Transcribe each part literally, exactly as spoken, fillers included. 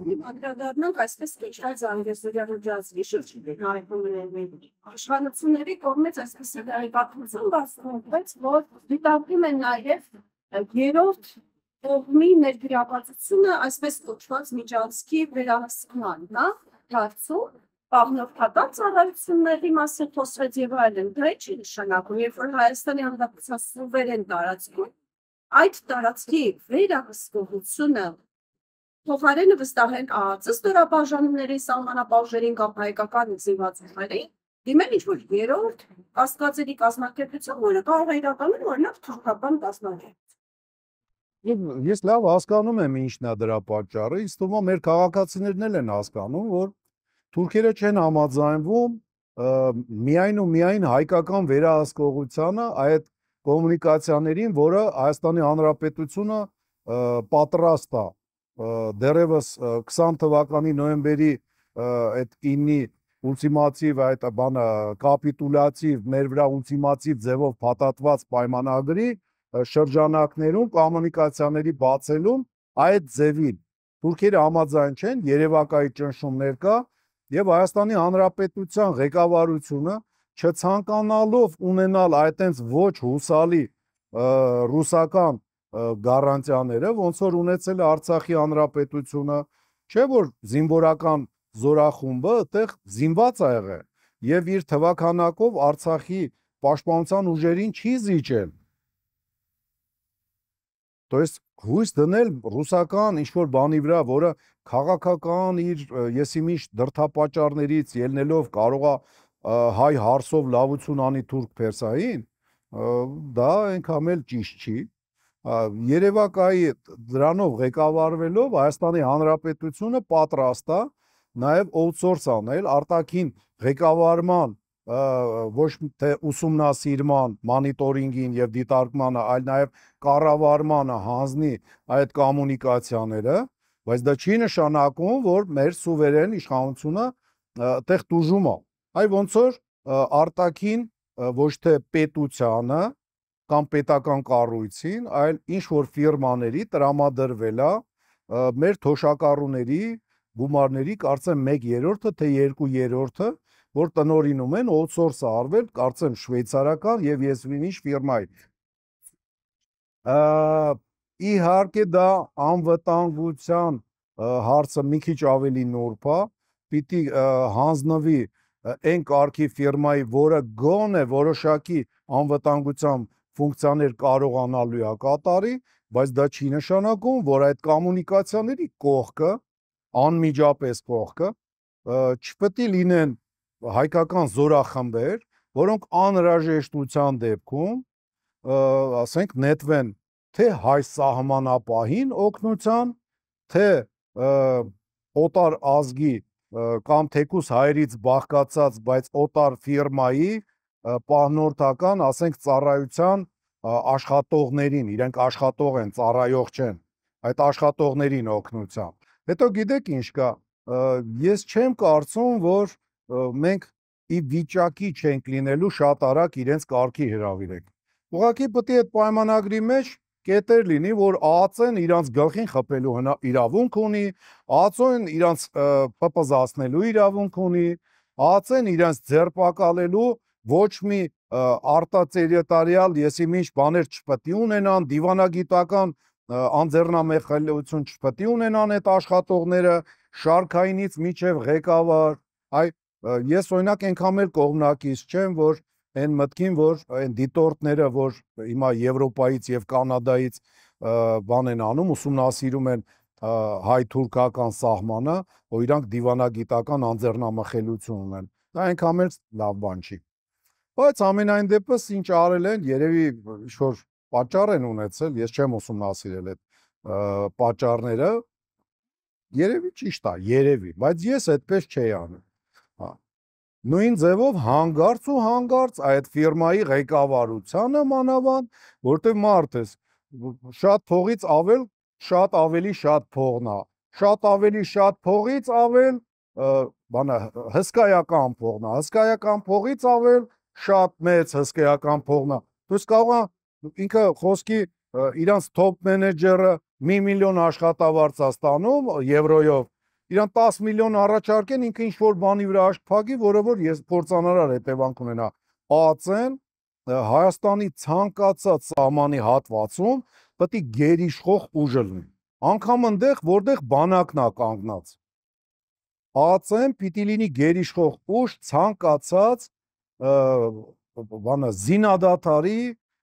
անդրադառնանք այսպես կոչված Զանգեզուրյանի շրջանի իշխանությունների կողմից այսպես պատմություն բացվում, որ դիտարկում են նաև երրորդ կողմի ներգրավվածությունը այսպես կոչված միջանցքի վերահսկման, հա, հարցում պահնորդական ծառայությունների մասին խոսվեց եւ այլն, դա չի նշանակում, երբ որ Հայաստանի Հանրապետության սուվերեն տարածքում այդ տարածքի վերահսկողությունը փոխարենը վստահեն ԱԱԾ ստորաբաժանումների սահմանապահներին կամ հայկական զինվածուներին, դիմել ինչ-որ երրորդ կասկածելի կազմակերպություն, որը կարող է իրականում օրինակ թուրքական կազմակերպություն։ Ես լավ հասկանում եմ ինչն է դրա պատճառը, ինձ թվում է մեր քաղաքացիներն էլ են հասկանում, որ թուրքերը չեն համաձայնվում միայն ու միայն հայկական վերահսկողությանը այդ կոմունիկացիաներին, որը Հայաստանի Հանրապետությունը պատրաստ է դեռևս քսան թվականի նոյեմբերի այդ ինի ուլտիմատիվ այդ բանը կապիտուլյատիվ մեր վրա ուլտիմատիվ ձևով փաթաթված պայմանագրի շրջանակներում կոմունիկացիաների բացելուն այդ ձևին թուրքերը համաձայն չեն, երևակայի ճնշումներ կա եւ Հայաստանի Հանրապետության ղեկավարությունը չցանկանալով ունենալ այտենց ոչ հուսալի ռուսական գարանտիաները, ոնց որ ունեցել է Արցախի Հանրապետությունը, չէ որ զինվորական զորախումբը այդտեղ զինված ա եղել եւ իր թվականակով Արցախի պաշտպանության ուժերին չի զիջել։ То есть հույս դնել ռուսական ինչ-որ բանի վրա, որը քաղաքական իր եսիմիշ դրդապատճառներից ելնելով կարող է հայ հարսով լավություն անի թուրք Պերսային, դա այնքան էլ ճիշտ չի։ Երևակայի դրանով ղեկավարվելով Հայաստանի Հանրապետությունը պատրաստ է նաև outsource անել արտաքին ղեկավարման ոչ թե ուսումնասիրման, մոնիտորինգին եւ դիտարկմանը, այլ նաեւ կառավարմանը հանձնի այդ կոմունիկացիաները, բայց դա չի նշանակում, որ մեր սուվերեն իշխանությունը այդտեղ տուժում է։ Այ ոնց որ արտաքին ոչ թե պետությանը կամ պետական կառույցին, այլ ինչ որ ֆիրմաների տրամադրվել է մեր թոշակառուների գումարների կարծեմ մեկ երրորդը թե երկու երրորդը, որ տնօրինում են outsource արվել, կարծեմ շվեյցարական եւ ես ինչ ֆիրմայի։ Իհարկե դա անվտանգության հարցը մի քիչ ավելի նուրբ է, պիտի հանձնվի այն կարգի ֆիրմայի, որը գոնե որոշակի անվտանգության ֆունկցիաներ կարողանալու է կատարի, բայց դա չի նշանակում, որ այդ կոմունիկացիաների կողքը, անմիջապես կողքը, չպետք է լինեն հայկական զորախմբեր, որոնք անհրաժեշտության դեպքում, ասենք, նետվեն թե հայ սահմանապահին օգնության, թե օտար ազգի կամ թեկուս հայերից բաղկացած, բայց օտար ֆիրմայի պահնորդական, ասենք, ծառայության աշխատողներին, իրենք աշխատող են, ծառայող չեն, այդ աշխատողներին օգնության։ Հետո գիտեք ինչ կա, ես չեմ կարծում, որ մենք ի վիճակի չենք լինելու շատ արագ իրենց կարգի հրավիրենք։ Ուղղակի պետք է այդ պայմանագրի մեջ կետեր լինի, որ ԱԱԾ-ն իրանց գլխին խփելու իրավունք ունի, ԱԱԾ-ն իրանց պպզացնելու իրավունք ունի, ԱԱԾ-ն իրանց ձերբակալելու ոչ մի արտատերիտորիալ եսիմինչ բաներ չպետք է ունենան, դիվանագիտական անձեռնամխելիություն չպետք է ունենան այդ աշխատողները, շարքայինից մինչև ղեկավար, այ ես օրինակ այնքան էլ կողմնակից չեմ, որ այն մտքին, որ այն դիտորդները, որ հիմա Եվրոպայից եւ Կանադայից բան են անում, ուսումնասիրում են հայ-թուրքական սահմանը, որ իրանք դիվանագիտական անձեռնամխելիություն ունեն։ Դա այնքան էլ լավ բան չի։ Բայց ամենայն դեպս ինչ արել են, երևի ինչ-որ պատճառ են ունեցել, ես չեմ ուսումնասիրել այդ պատճառները, երևի ճիշտ է, երևի, բայց ես այդպես չէի անում։ Նույն ձևով հանգարց ու հանգարց այդ ֆիրմայի ղեկավարությանը մանավանդ, որտեղ մարդ ես, շատ փողից ավել, շատ ավելի շատ փողն է, շատ ավելի շատ փողից ավել, բանը հսկայական փողն է, հսկայական փողից ավել, շատ մեծ հսկայական փողն է։ Դուք կարող եք ինքը խոսքի իրանց top մենեջերը մի միլիոն աշխատավարձ է ստանում եվրոյով, իրան տասը միլիոն առաջարկեն, ինքը ինչ որ բանի վրա աշկ փակի, որը որ ես փորձանարար հետևանք ունենա։ ԱԱԾ-ն Հայաստանի ցանկացած սահմանի հատվածում պետք է գերիշխող ուժը լինի։ Անկամ այնտեղ, որտեղ բանակն է կանգնած։ ԱԱԾ-ն պիտի լինի գերիշխող ուժ ցանկացած բանը զինադատարի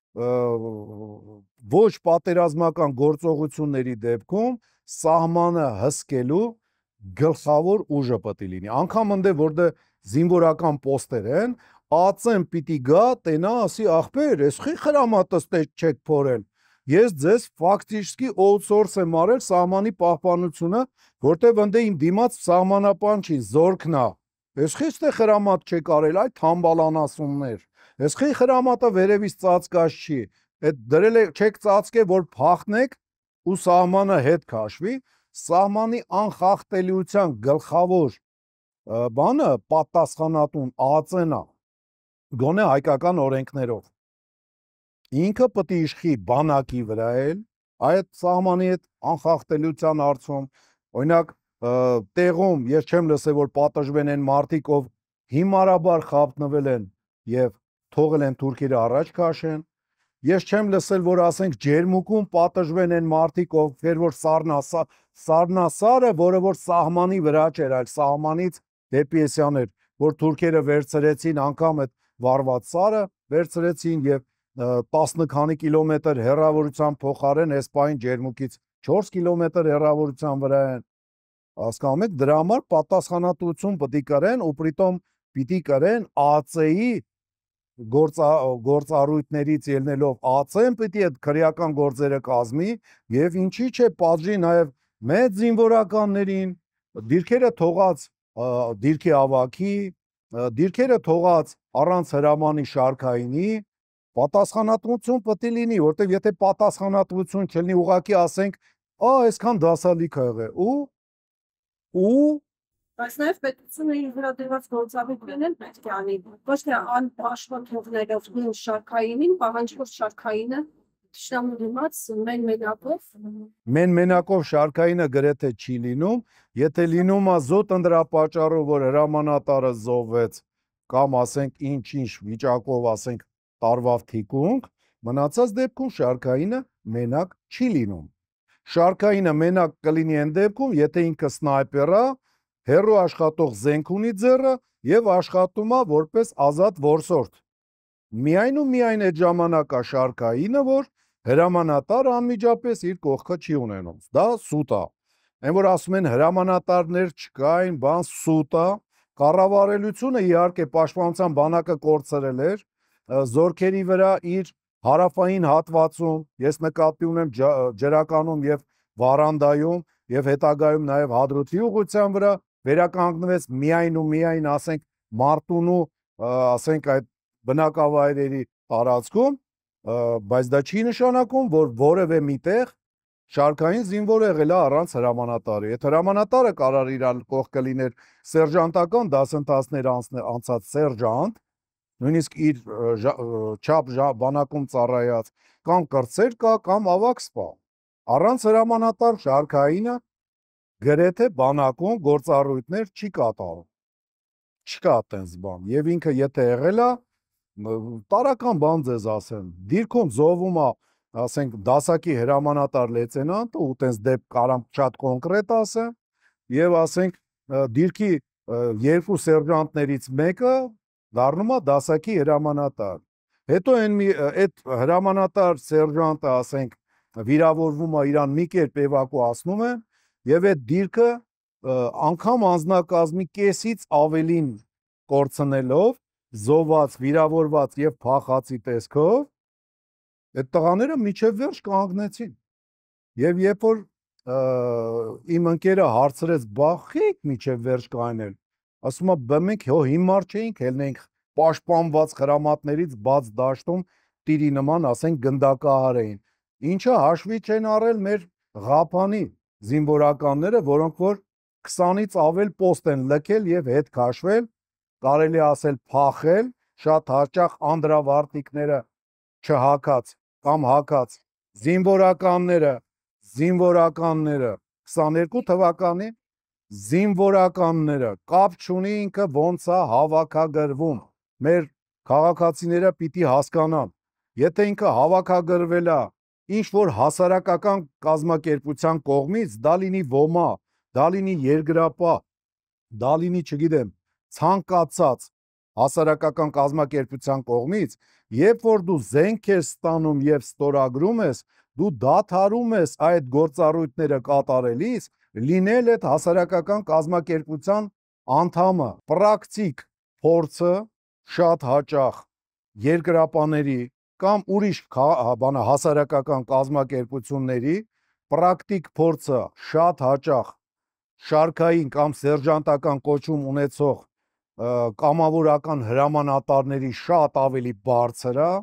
ոչ պատերազմական գործողությունների դեպքում սահմանը հսկելու գլխավոր ուժը պետք է լինի։ Անկամ այնտեղ, որտեղ զինվորական պոստեր են, ԱԱԾ-ն պիտի գա, տենա, ասի ախպեր, ես խի խրամատս չեք փորել։ Ես ձեզ ֆակտически outsource եմ արել սահմանի պահպանությունը, որտեղ այնտեղ իմ դիմաց սահմանապան չի, զորքն է։ Ես խի ստե խրամատ չեք արել, այ թամբալանասումներ։ Ես խի խրամատը վերևից ծածկած չի։ Այդ դրել է չեք ծածկե, որ փախնեք ու սահմանը հետ քաշվի, սահմանի անխախտելիության գլխավոր բանը պատասխանատուն ԱԱԾ-ն է, գոնե հայկական օրենքներով։ Ինքը պետք է իշխի բանակի վրա էլ, այդ սահմանի հետ անխախտելիության հարցում, օրինակ տեղում ես չեմ լսել, որ պատժվեն են մարդիկ, ով հիմարաբար խապնվել են եւ թողել են թուրքերը առաջ քաշեն։ Ես չեմ լսել, որ ասենք ջերմուկում պատժվեն են մարդիկ, ովքեր որ սառնասա սառնասարը, որը որ սահմանի վրա չէր, այլ սահմանից դեպի էսյան էր, որ թուրքերը վերցրեցին անգամ այդ վարված սարը, վերցրեցին եւ տասը քանի կիլոմետր հեռավորության փոխարեն էսպայն ջերմուկից չորս կիլոմետր հեռավորության վրա են։ Հասկանում եք, դրա համար պատասխանատվություն պետք է կրեն, ու պրիտոմ պիտի կրեն ԱԱԾ-ի գործառույթներից ելնելով ԱԱԾ-ն պիտի այդ քրեական գործերը կազմի եւ ինչի՞ չէ պատժի նաեւ մեծ զինվորականներին, դիրքերը թողած դիրքի ավակի, դիրքերը թողած առանց հրամանի շարքայինի, պատասխանատվություն պետք է լինի, որտեղ եթե պատասխանատվություն չլինի, ուղղակի ասենք, «Ա, այսքան դասալիք ա եղել» ու ու Բայց նաև պետությունը իր վրա դրված գործառույթներն պետք է անի։ Ոչ թե անպաշտպան թողնելով նույն շարքայինին, պահանջվող շարքայինը թշնամու դիմաց մեն մենակով մեն մենակով շարքայինը գրեթե չի լինում, եթե լինում է զոտ ընդրապաճառով, որ հրամանատարը զոհվեց կամ ասենք ինչ-ինչ վիճակով ասենք տարվավ թիկունք, մնացած դեպքում շարքայինը մենակ չի լինում։ Շարքայինը մենակ կլինի այն դեպքում, եթե ինքը սնայպեր է, հեռու աշխատող զենք ունի ձեռը եւ աշխատում է որպես ազատ որսորդ։ Միայն ու միայն այդ ժամանակ է շարքայինը, որ հրամանատարը անմիջապես իր կողքը չի ունենում։ Դա սուտ է։ Այն որ ասում են հրամանատարներ չկային, բան սուտ է։ Կառավարելությունը իհարկե պաշտպանության բանակը կորցրել էր, զորքերի վրա իր հարավային հատվածում, ես նկատի ունեմ ջրականում եւ վարանդայում եւ հետագայում նաեւ Հադրութի ուղղության վրա վերականգնվեց միայն ու միայն ասենք Մարտունու ասենք այդ բնակավայրերի տարածքում, բայց դա չի նշանակում, որ որևէ միտեղ շարքային զինվոր եղել է առանց հրամանատարի։ Այդ հրամանատարը կարար իր կողքը լիներ սերժանտական դասընթացներ անցած սերժանտ, նույնիսկ իր չափ բանակում ծառայած, կամ կրծեր կա, կամ ավակ սպա։ Առանց հրամանատար շարքայինը գրեթե բանակում գործառույթներ չի կատարում։ Չկա այդպես բան։ Եվ ինքը եթե եղել է, տարական բան ձեզ ասեմ, դիրքում զոհվում է, ասենք, դասակի հրամանատար լեյտենանտը, ու տենց դեպք կարամ շատ կոնկրետ ասեմ, եւ ասենք դիրքի երկու սերժանտներից մեկը դառնում է դասակի հրամանատար։ Հետո այն այդ հրամանատար սերժանտը, ասենք, վիրավորվում է, իրան մի կերպ էվակուացնում են, եւ այդ դիրքը անգամ անձնակազմի կեսից ավելին կորցնելով, զոհված, վիրավորված եւ փախածի տեսքով, այդ տղաները միջև վերջ կանգնեցին։ Եվ երբ որ իմ ընկերը հարցրեց, բախեք միջև վերջ կանել, ասում է, բա մենք հո հիմար չէինք, ելնենք պաշտպանված խրամատներից բաց դաշտում տիրի նման, ասենք, գնդակահար էին։ Ինչը հաշվի չեն առել մեր Ղափանի զինվորականները, որոնք որ քսանից ավել պոստ են լքել եւ հետ քաշվել, կարելի ասել փախել, շատ հաճախ անդրավարտիկները չհակած կամ հակած զինվորականները, զինվորականները քսաներկու թվականի զինվորականները, կապ չունի ինքը ոնց է հավաքագրվում։ Մեր քաղաքացիները պիտի հասկանան, եթե ինքը հավաքագրվել է ինչ որ հասարակական կազմակերպության կողմից, դա լինի ոմա, դա լինի երկրապահ, դա լինի, չգիտեմ, ցանկացած հասարակական կազմակերպության կողմից, երբ որ դու զենք ես ստանում եւ ստորագրում ես, դու դադարում ես այդ գործառույթները կատարելիս, լինել այդ հասարակական կազմակերպության անդամը։ Պրակտիկ փորձը շատ հաճախ երկրապաների կամ ուրիշ բանը հասարակական կազմակերպությունների պրակտիկ փորձը շատ հաճախ շարքային կամ սերժանտական կոչում ունեցող կամավորական հրամանատարների շատ ավելի բարձր է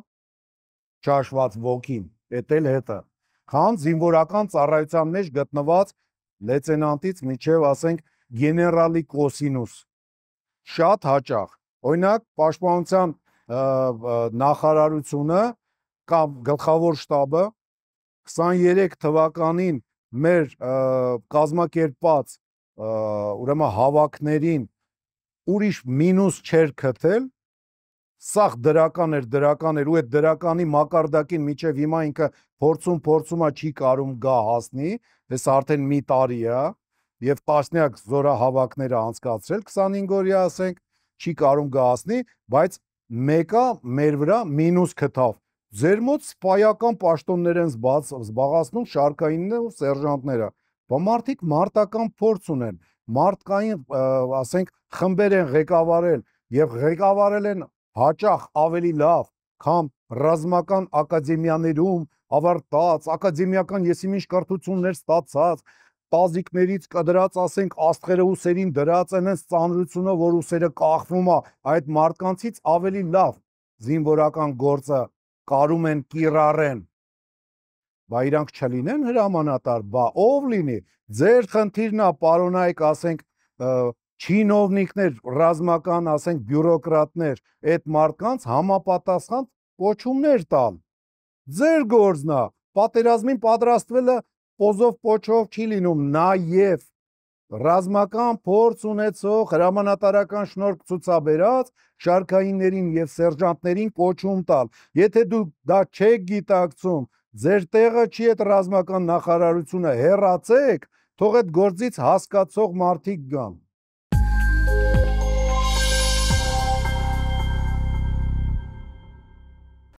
ճաշված ոգին, էդ էլ հետը, քան զինվորական ծառայության մեջ գտնված լեյտենանտից մինչև ասենք գեներալի կոսինուս։ Շատ հաճախ, օրինակ պաշտպանության նախարարությունը կամ գլխավոր շտաբը քսաներեք թվականին մեր կազմակերպած ուրեմն հավաքներին ուրիշ մինուս չէր գտել, սաղ դրական էր, դրական էր ու այդ դրականի մակարդակին մինչև հիմա ինքը փորձում փորձում է չի կարում գա հասնի, դες արդեն մի տարի է եւ տասնյակ զորահավաքներ է անցկացրել քսանհինգ օրյա ասենք, չի կարում գա հասնի, բայց մեկը մեր վրա մինուս գտավ։ Ձեր մոտ սպայական պաշտոններ են զբաղացնում շարքայինները ու սերժանտները, բա մարդիկ մարտական փորձ ունեն, մարդկային ասենք խմբեր են ղեկավարել եւ ղեկավարել են հաճախ ավելի լավ, քան ռազմական ակադեմիաներում ավարտած, ակադեմիական եսիմինչ կրթություններ ստացած, տազիկներից կդրած ասենք աստղերը ուսերին դրած են այս ծանրությունը, որ ուսերը կախվում է, այդ մարդկանցից ավելի լավ զինվորական գործը կարում են կիրառեն, բա իրանք չլինեն հրամանատար, բա ով լինի, ձեր խնդիրն է պարոնայք ասենք չինովնիկներ, ռազմական ասենք բյուրոկրատներ, այդ մարդկանց համապատասխան կոչումներ տալ, ձեր գործն է, պատերազմին պատրաստվելը պոզով պոչով չի լինում, նաև ռազմական փորձ ունեցող հրամանատարական շնորհք ցուցաբերած շարքայիններին եւ սերժանտներին կոչում տալ, եթե դու դա չեք գիտակցում, ձեր տեղը չի այդ ռազմական նախարարությունը, հեռացեք, թող այդ գործից հասկացող մարդիկ գան։